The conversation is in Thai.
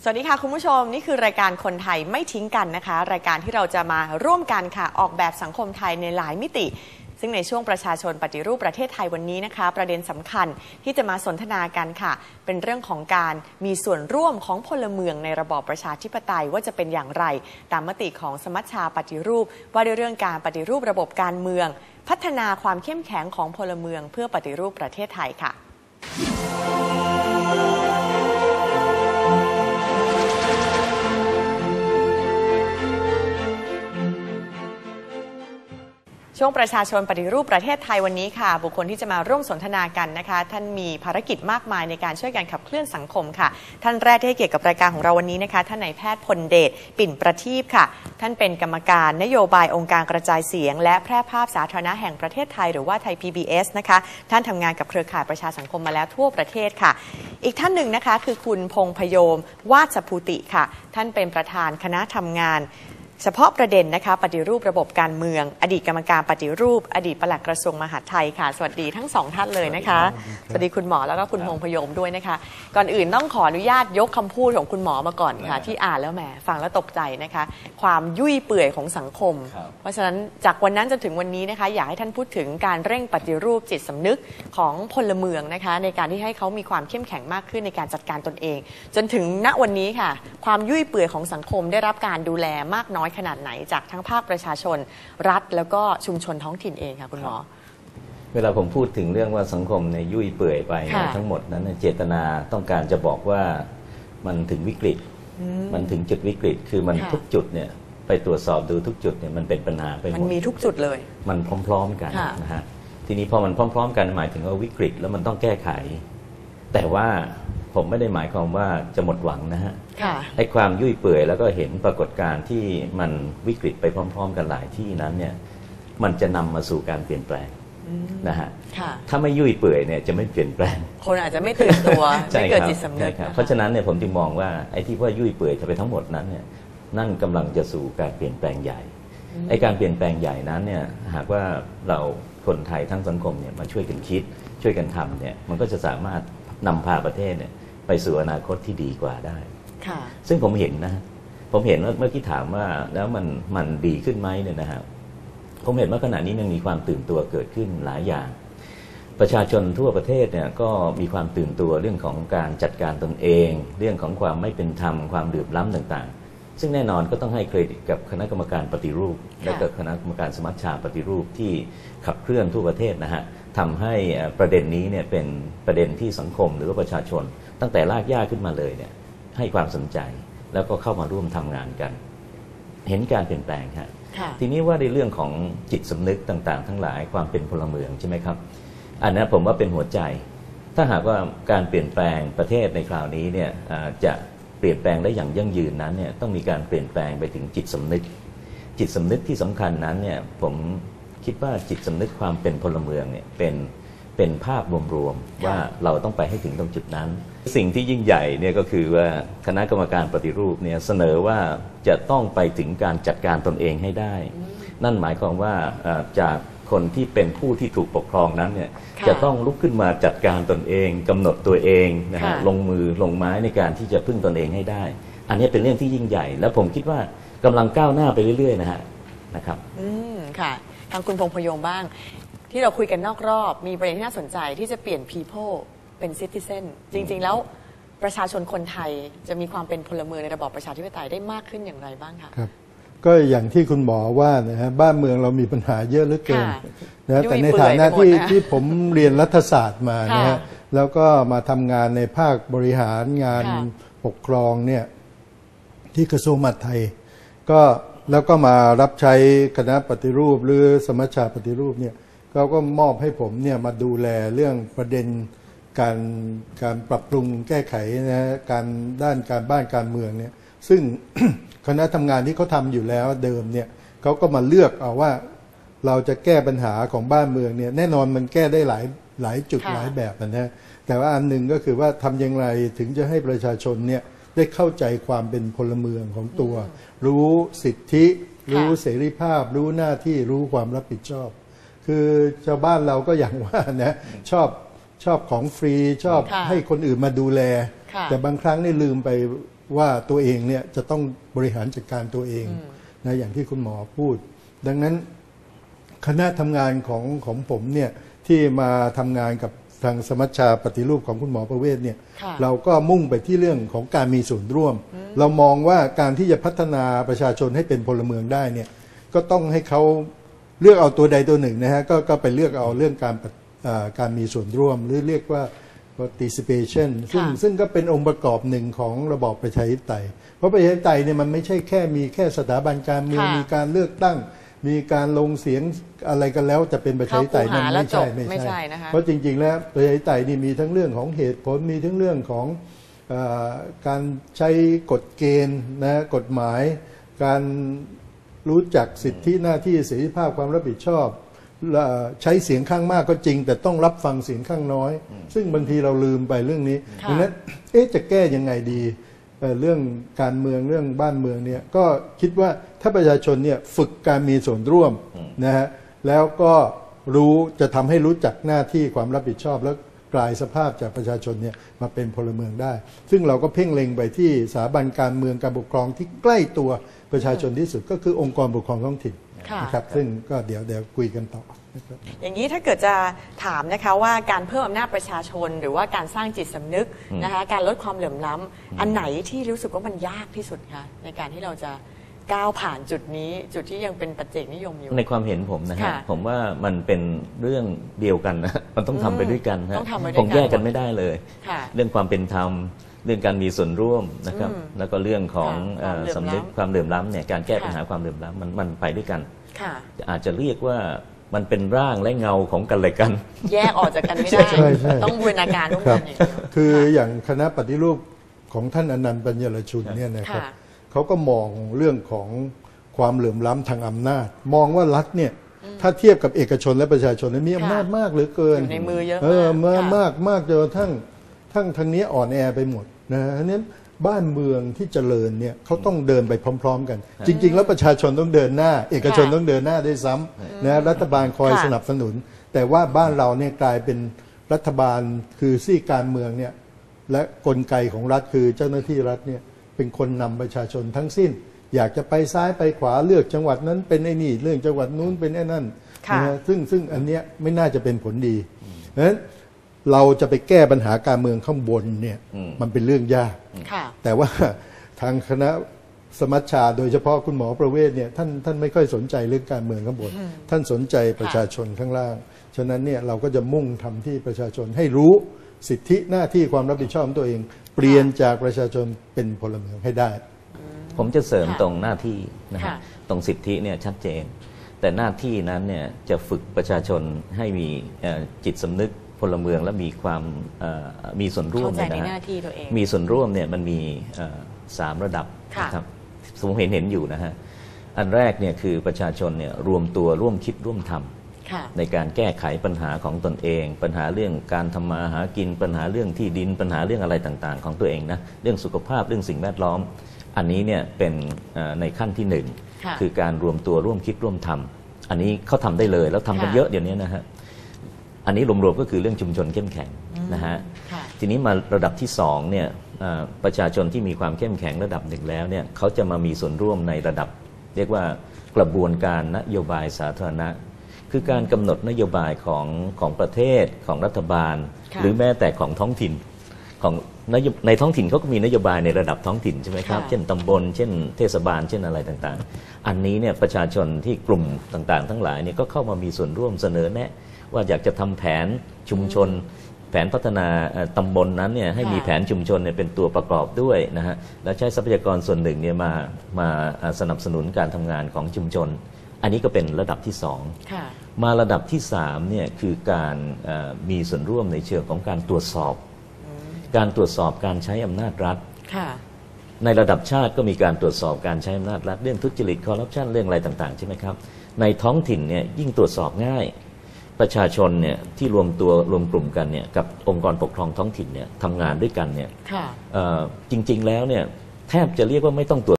วัสดีค่ะคุณผู้ชมนี่คือรายการคนไทยไม่ทิ้งกันนะคะรายการที่เราจะมาร่วมกันค่ะออกแบบสังคมไทยในหลายมิติซึ่งในช่วงประชาชนปฏิรูปประเทศไทยวันนี้นะคะประเด็นสำคัญที่จะมาสนทนากันค่ะเป็นเรื่องของการมีส่วนร่วมของพลเมืองในระบอบประชาธิปไตยว่าจะเป็นอย่างไรตามมติของสมัชชาปฏิรูปว่าด้วยเรื่องการปฏิรูประบบการเมืองพัฒนาความเข้มแข็งของพลเมืองเพื่อปฏิรูปประเทศไทยค่ะช่วงประชาชนปฏิรูปประเทศไทยวันนี้ค่ะบุคคลที่จะมาร่วมสนทนากันนะคะท่านมีภารกิจมากมายในการช่วยกันขับเคลื่อนสังคมค่ะท่านแรกที่ให้เกียรติกับรายการของเราวันนี้นะคะท่านนายแพทย์พลเดชปิ่นประทีปค่ะท่านเป็นกรรมการนโยบายองค์การกระจายเสียงและแพร่ภาพสาธารณะแห่งประเทศไทยหรือว่าไทย PBS นะคะท่านทำงานกับเครือข่ายประชาสังคมมาแล้วทั่วประเทศค่ะอีกท่านหนึ่งนะคะคือคุณพงษ์พยมวาดภูติค่ะท่านเป็นประธานคณะทำงานเฉพาะประเด็นนะคะปฏิรูประบบการเมืองอดีตกรรมการปฏิรูปอดีตปลัดกระทรวงมหาดไทยค่ะสวัสดีทั้งสองท่านเลยนะคะสวัสดีคุณหมอแล้วก็คุณพงษ์พยมด้วยนะคะก่อนอื่นต้องขออนุญาตยกคำพูดของคุณหมอมาก่อนค่ะที่อ่านแล้วแหมฟังแล้วตกใจนะคะความยุ่ยเปื่อยของสังคมเพราะฉะนั้นจากวันนั้นจนถึงวันนี้นะคะอยากให้ท่านพูดถึงการเร่งปฏิรูปจิตสำนึกของพลเมืองนะคะในการที่ให้เขามีความเข้มแข็งมากขึ้นในการจัดการตนเองจนถึงณวันนี้ค่ะความยุ่ยเปื่อยของสังคมได้รับการดูแลมากน้อยขนาดไหนจากทั้งภาคประชาชนรัฐแล้วก็ชุมชนท้องถิ่นเองค่ะคุณหมอเวลาผมพูดถึงเรื่องว่าสังคมในยุ่ยเปื่อยไปทั้งหมดนั้นเจตนาต้องการจะบอกว่ามันถึงวิกฤตมันถึงจุดวิกฤตคือมันทุกจุดเนี่ยไปตรวจสอบดูทุกจุดเนี่ยมันเป็นปัญหาไปหมดมันมีทุกจุดเลยมันพร้อมๆกันนะฮะทีนี้พอมันพร้อมๆกันหมายถึงว่าวิกฤตแล้วมันต้องแก้ไขแต่ว่าผมไม่ได้หมายความว่าจะหมดหวังนะฮะไอ้ความยุ่ยเปื่อยแล้วก็เห็นปรากฏการณ์ที่มันวิกฤตไปพร้อมๆกันหลายที่นั้นเนี่ยมันจะนำมาสู่การเปลี่ยนแปลงนะฮะถ้าไม่ยุ่ยเปื่อยเนี่ยจะไม่เปลี่ยนแปลงคนอาจจะไม่ตื่นตัวไม่เกิดจิตสำนึกเพราะฉะนั้นเนี่ยผมจึงมองว่าไอ้ที่ว่ายุ่ยเปื่อยจะไปทั้งหมดนั้นเนี่ยนั่นกำลังจะสู่การเปลี่ยนแปลงใหญ่ไอ้การเปลี่ยนแปลงใหญ่นั้นเนี่ยหากว่าเราคนไทยทั้งสังคมเนี่ยมาช่วยกันคิดช่วยกันทำเนี่ยมันก็จะสามารถนำพาประเทศเนี่ยไปสู่อนาคตที่ดีกว่าได้ซึ่งผมเห็นนะผมเห็นว่าเมื่อกี้ถามว่าแล้วมันดีขึ้นไหมเนี่ยนะครับผมเห็นว่าขณะนี้มันมีความตื่นตัวเกิดขึ้นหลายอย่างประชาชนทั่วประเทศเนี่ยก็มีความตื่นตัวเรื่องของการจัดการตนเองเรื่องของความไม่เป็นธรรมความเหลื่อมล้ำต่างๆซึ่งแน่นอนก็ต้องให้เครดิตกับคณะกรรมการปฏิรูปและกับคณะกรรมการสมัชชาปฏิรูปที่ขับเคลื่อนทั่วประเทศนะฮะทำให้ประเด็นนี้เนี่ยเป็นประเด็นที่สังคมหรือว่าประชาชนตั้งแต่รากหญ้าขึ้นมาเลยเนี่ยให้ความสนใจแล้วก็เข้ามาร่วมทำงานกันเห็นการเปลี่ยนแปลงครับทีนี้ว่าในเรื่องของจิตสำนึกต่างๆทั้งหลายความเป็นพลเมืองใช่ไหมครับอันนั้นผมว่าเป็นหัวใจถ้าหากว่าการเปลี่ยนแปลงประเทศในคราวนี้เนี่ยจะเปลี่ยนแปลงได้อย่างยั่งยืนนั้นเนี่ยต้องมีการเปลี่ยนแปลงไปถึงจิตสำนึกจิตสำนึกที่สำคัญนั้นเนี่ยผมคิดว่าจิตสำนึกความเป็นพลเมืองเนี่ยเป็นภาพรวมๆว่าเราต้องไปให้ถึงตรงจุดนั้นสิ่งที่ยิ่งใหญ่เนี่ยก็คือว่าคณะกรรมการปฏิรูปเนี่ยเสนอว่าจะต้องไปถึงการจัดการตนเองให้ได้นั่นหมายความว่าจากคนที่เป็นผู้ที่ถูกปกครองนั้นเนี่ยจะต้องลุกขึ้นมาจัดการตนเองกำหนดตัวเองนะฮะลงมือลงไม้ในการที่จะพึ่งตนเองให้ได้อันนี้เป็นเรื่องที่ยิ่งใหญ่แล้วผมคิดว่ากำลังก้าวหน้าไปเรื่อยๆนะครับค่ะทางคุณพงษ์พยมบ้างที่เราคุยกันนอกรอบมีประเด็นที่น่าสนใจที่จะเปลี่ยน people เป็น citizen จริงๆแล้วประชาชนคนไทยจะมีความเป็นพลเมืองในระบอบประชาธิปไตยได้มากขึ้นอย่างไรบ้างคะครับก็อย่างที่คุณหมอว่านะฮะบ้านเมืองเรามีปัญหาเยอะเหลือเกินนะแต่ในฐานะที่ผมเรียนรัฐศาสตร์มานะฮะแล้วก็มาทำงานในภาคบริหารงานปกครองเนี่ยที่กระทรวงมหาดไทยก็แล้วก็มารับใช้คณะปฏิรูปหรือสมัชชาปฏิรูปเนี่ยเขาก็มอบให้ผมเนี่ยมาดูแลเรื่องประเด็นการปรับปรุงแก้ไขนะการด้านการบ้านการเมืองเนี่ยซึ่ง คณะทำงานที่เขาทำอยู่แล้วเดิมเนี่ยเขาก็มาเลือกเอาว่าเราจะแก้ปัญหาของบ้านเมืองเนี่ยแน่นอนมันแก้ได้หลายจุดหลายแบบนะแต่ว่าอันหนึ่งก็คือว่าทำอย่างไรถึงจะให้ประชาชนเนี่ยได้เข้าใจความเป็นพลเมืองของตัวรู้สิทธิรู้เสรีภาพรู้หน้าที่รู้ความรับผิดชอบคือชาวบ้านเราก็อย่างว่านะชอบของฟรีชอบให้คนอื่นมาดูแลแต่บางครั้งนี่ลืมไปว่าตัวเองเนี่ยจะต้องบริหารจัดการตัวเองนะอย่างที่คุณหมอพูดดังนั้นคณะทำงานของผมเนี่ยที่มาทำงานกับทางสมัชชาปฏิรูปของคุณหมอประเวศเนี่ยเราก็มุ่งไปที่เรื่องของการมีส่วนร่วมเรามองว่าการที่จะพัฒนาประชาชนให้เป็นพลเมืองได้เนี่ยก็ต้องให้เขาเลือกเอาตัวใดตัวหนึ่งนะฮะก็ไปเลือกเอาเรื่องการมีส่วนร่วมหรือเรียกว่า participation ซึ่งก็เป็นองค์ประกอบหนึ่งของระบอบประชาธิปไตยเพราะประชาธิปไตยเนี่ยมันไม่ใช่แค่มีแค่สถาบันการเมืองมีการเลือกตั้งมีการลงเสียงอะไรกันแล้วจะเป็นประชาธิปไตยนั่นไม่ใช่เพราะจริงๆแล้วประชาธิปไตยนี่มีทั้งเรื่องของเหตุผลมีทั้งเรื่องของการใช้กฎเกณฑ์นะกฎหมายการรู้จักสิทธิหน้าที่เสรีภาพความรับผิดชอบใช้เสียงข้างมากก็จริงแต่ต้องรับฟังเสียงข้างน้อยซึ่งบางทีเราลืมไปเรื่องนี้ดังนั้นจะแก้ยังไงดีเรื่องการเมืองเรื่องบ้านเมืองเนี่ยก็คิดว่าถ้าประชาชนเนี่ยฝึกการมีส่วนร่วมนะฮะแล้วก็จะทำให้รู้จักหน้าที่ความรับผิดชอบแล้วกลายสภาพจากประชาชนเนี่ยมาเป็นพลเมืองได้ซึ่งเราก็เพ่งเล็งไปที่สถาบันการเมืองการปกครองที่ใกล้ตัวประชาชนที่สุดก็คือองค์กรปกครองท้องถิ่นนะครับซึ่งก็เดี๋ยวคุยกันต่ออย่างนี้ถ้าเกิดจะถามนะคะว่าการเพิ่มอำนาจประชาชนหรือว่าการสร้างจิตสำนึกนะคะการลดความเหลื่อมล้ำอันไหนที่รู้สึกว่ามันยากที่สุดคะในการที่เราจะก้าวผ่านจุดนี้จุดที่ยังเป็นปัจเจกนิยมอยู่ในความเห็นผมนะฮะผมว่ามันเป็นเรื่องเดียวกันนะมันต้องทำไปด้วยกันฮะคงแยกกันไม่ได้เลยเรื่องความเป็นธรรมเรื่องการมีส่วนร่วมนะครับแล้วก็เรื่องของสำนึกความเหลื่อมล้ำเนี่ยการแก้ปัญหาความเหลื่อมล้ำมันไปด้วยกันอาจจะเรียกว่ามันเป็นร่างและเงาของกันและกันแยกออกจากกันไม่ได้ต้องบูรณาการร่วมกันคืออย่างคณะปฏิรูปของท่านอนันต์ปัญญรชุนเนี่ยนะครับเขาก็มองเรื่องของความเหลื่อมล้ำทางอำนาจมองว่ารัฐเนี่ยถ้าเทียบกับเอกชนและประชาชนมีอำนาจมากเหลือเกินในมือเยอะมากจนทั้งทางนี้อ่อนแอไปหมดนะฉะนั้นบ้านเมืองที่เจริญเนี่ยเขาต้องเดินไปพร้อมๆกันจริงๆแล้วประชาชนต้องเดินหน้าเอกชนต้องเดินหน้าด้วยซ้ำนะรัฐบาลคอยสนับสนุนแต่ว่าบ้านเราเนี่ยกลายเป็นรัฐบาลคือซี่การเมืองเนี่ยและกลไกของรัฐคือเจ้าหน้าที่รัฐเนี่ยเป็นคนนำประชาชนทั้งสิ้นอยากจะไปซ้ายไปขวาเลือกจังหวัดนั้นเป็นไอ้นี่เรื่องจังหวัดนู้นเป็นไอ้นั่นนะซึ่งอันเนี้ยไม่น่าจะเป็นผลดีเพราะฉะนั้นเราจะไปแก้ปัญหาการเมืองข้างบนเนี่ยมันเป็นเรื่องยากแต่ว่าทางคณะสมัชชาโดยเฉพาะคุณหมอประเวศเนี่ยท่านไม่ค่อยสนใจเรื่องการเมืองข้างบนท่านสนใจประชาชนข้างล่างฉะนั้นเนี่ยเราก็จะมุ่งทำที่ประชาชนให้รู้สิทธิหน้าที่ความรับผิดชอบของตัวเองเปลี่ยนจากประชาชนเป็นพลเมืองให้ได้ผมจะเสริมตรงหน้าที่นะฮะตรงสิทธิเนี่ยชัดเจนแต่หน้าที่นั้นเนี่ยจะฝึกประชาชนให้มีจิตสำนึกพลเมืองและมีความมีส่วนร่วมในหน้าที่ตัวเองมีส่วนร่วมเนี่ยมันมี3 ระดับนะครับผมเห็นอยู่นะฮะอันแรกเนี่ยคือประชาชนเนี่ยรวมตัวร่วมคิดร่วมทำในการแก้ไขปัญหาของตนเองปัญหาเรื่องการทำมาหากินปัญหาเรื่องที่ดินปัญหาเรื่องอะไรต่างๆของตัวเองนะเรื่องสุขภาพเรื่องสิ่งแวดล้อมอันนี้เนี่ยเป็นในขั้นที่1คือการรวมตัวร่วมคิดร่วมทำอันนี้เขาทำได้เลยแล้วทำกันเยอะเดี๋ยวนี้นะฮะอันนี้รวมๆก็คือเรื่องชุมชนเข้มแข็งนะฮะทีนี้มาระดับที่2เนี่ยประชาชนที่มีความเข้มแข็งระดับ1แล้วเนี่ยเขาจะมามีส่วนร่วมในระดับเรียกว่ากระบวนการนโยบายสาธารณะคือการกำหนดนโยบายของประเทศของรัฐบาลหรือแม้แต่ของท้องถิ่นของในท้องถิ่นเขาก็มีนโยบายในระดับท้องถิ่นใช่ไหมครับเช่นตำบลเช่นเทศบาลเช่นอะไรต่างๆอันนี้เนี่ยประชาชนที่กลุ่มต่างๆทั้งหลายเนี่ยก็เข้ามามีส่วนร่วมเสนอแนะว่าอยากจะทำแผนชุมชนแผนพัฒนาตำบลนั้นเนี่ยให้มีแผนชุมชนเนี่ยเป็นตัวประกอบด้วยนะฮะแล้วใช้ทรัพยากรส่วนหนึ่งเนี่ยมาสนับสนุนการทำงานของชุมชนอันนี้ก็เป็นระดับที่2มาระดับที่3เนี่ยคือการมีส่วนร่วมในเชิงของการตรวจสอบการใช้อำนาจรัฐในระดับชาติก็มีการตรวจสอบการใช้อำนาจรัฐเรื่องทุจริตคอร์รัปชันเรื่องอะไรต่างๆใช่ไหมครับในท้องถิ่นเนี่ยยิ่งตรวจสอบง่ายประชาชนเนี่ยที่รวมกลุ่มกันเนี่ยกับองค์กรปกครองท้องถิ่นเนี่ยทำงานด้วยกันเนี่ยจริงๆแล้วเนี่ยแทบจะเรียกว่าไม่ต้องตรวจ